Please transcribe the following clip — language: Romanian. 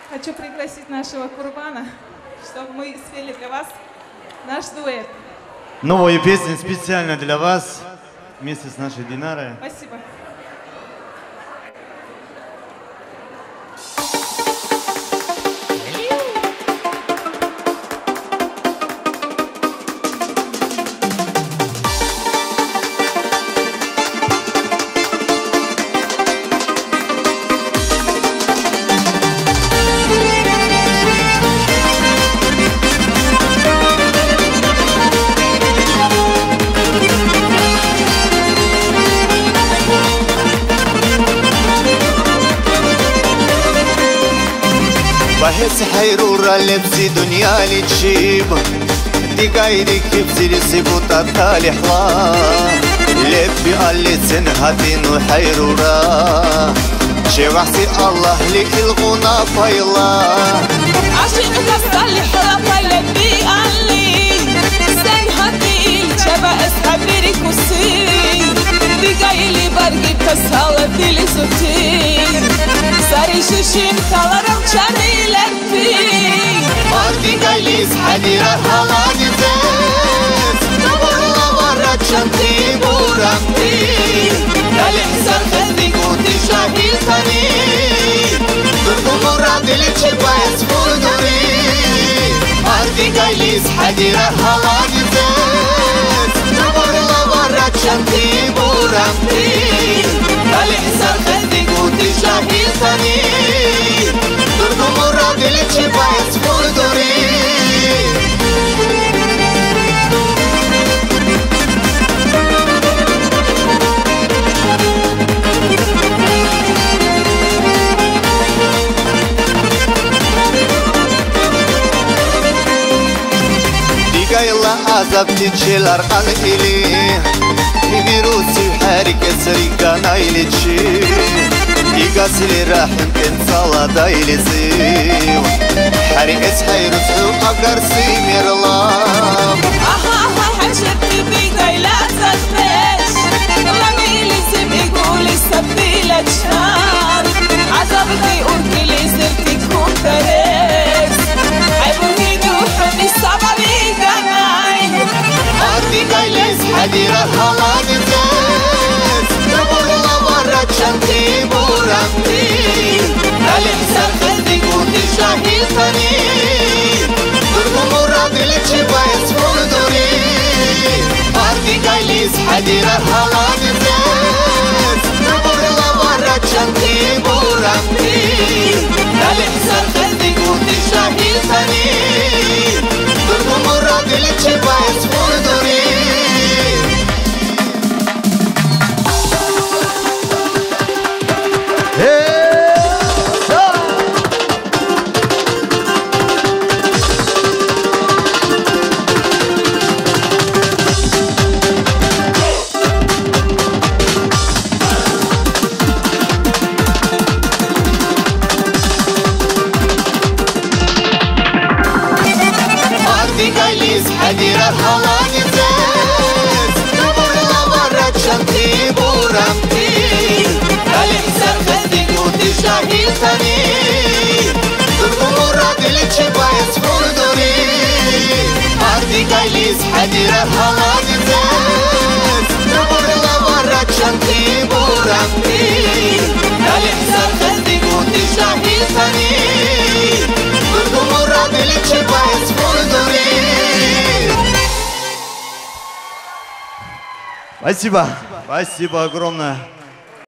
Хочу пригласить нашего Курбана, чтобы мы спели для вас наш дуэт. Новую песню специально для вас, вместе с нашей Динарой. Спасибо. بحس حيرورة لبسي دنيا لي تجيب دي قايدك بزيري سيبوطة تالي حوار لبي قالي سنهاتين وحيرورة شي وحسي الله لي الغنى فايلا عشق كسالي حرافة لبي قالي سنهاتين شبا اسحبيري كسي دي قايلي برقي بتسهالة ديلي زوتين ساري شوشين كالارم شاري Mardi gaylis hadira halani zes Navarla varra chanti buranti Dali hsar khazdi kuti shahil tani Durgu murra dili chiba esfurduri Mardi gaylis hadira halani zes Navarla varra chanti buranti Dali hsar khazdi kuti shahil tani Durgu murra dili chiba esfurduri Digayla azab tinçiler kan ili Virusi harika srika nailici Digasli rahim tensala dailizi حريقس حيرسو أقدر سيمير الله أها حشرتي بيدي لا تخفش رمي لازم يقول السبي لك شهر عذبتي قلتي لي سرتي تكون ترس عيبوني دوحني الصعبة بيجمعي أرضي جايلس حديرة هلاني زيس نمر الله مرة شنتي بورانتي هالي حسار خلدي قوتي شاهيل تاني درغو مرة دلي تشيبا يسفردوري أرضي جايلس حديرة هلاني زيس نمر الله مرة شنتي بورانتي هالي حسار خلدي قوتي شاهيل تاني درغو مرة دلي تشيبا يسفردوري حديرة هلاني زيت نمر الله مرة شنتي بورانتي هالي حسار خلدي قوتي شاهيل تاني درغو مرة دلي تشيبا يسفردوري أرضي جايليس حديرة هلاني زيت نمر الله مرة شنتي بورانتي هالي حسار خلدي قوتي شاهيل تاني درغو مرة دلي تشيبا يسفردوري Спасибо. Спасибо огромное.